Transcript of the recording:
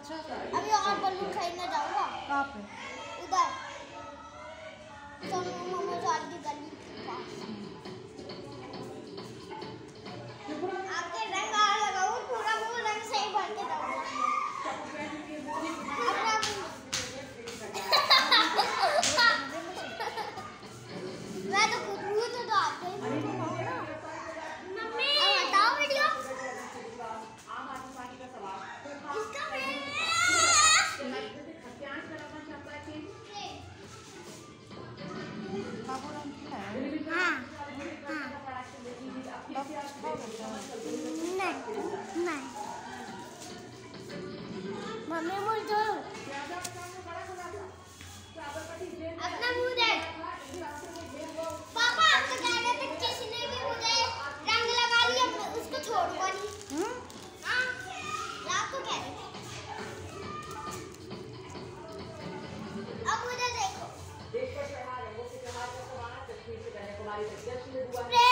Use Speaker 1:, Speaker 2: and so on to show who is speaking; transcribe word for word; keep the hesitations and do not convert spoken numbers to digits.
Speaker 1: अच्छा
Speaker 2: अभी और बलून खरीदने जाऊंगा।
Speaker 1: कहाँ पे?
Speaker 2: उधर सोनू मम्मा चार की गली के पास। आपके रंग आ लगाओ, पूरा वो रंग सही भर के जाऊंगा। मैं तो खुद हूँ तो, तो आप गए मम्मी। अब बताओ वीडियो इसका
Speaker 1: बाबू रंग क्या है?
Speaker 2: हाँ हाँ नहीं नहीं मम्मी मुझे अपना मुंह देख। पापा आप तो कह रहे थे किसी ने भी मुझे रंग लगा लिया उसको छोड़ूंगा नहीं। हाँ आप तो कह रहे थे। अब मुझे देखो स्प्रे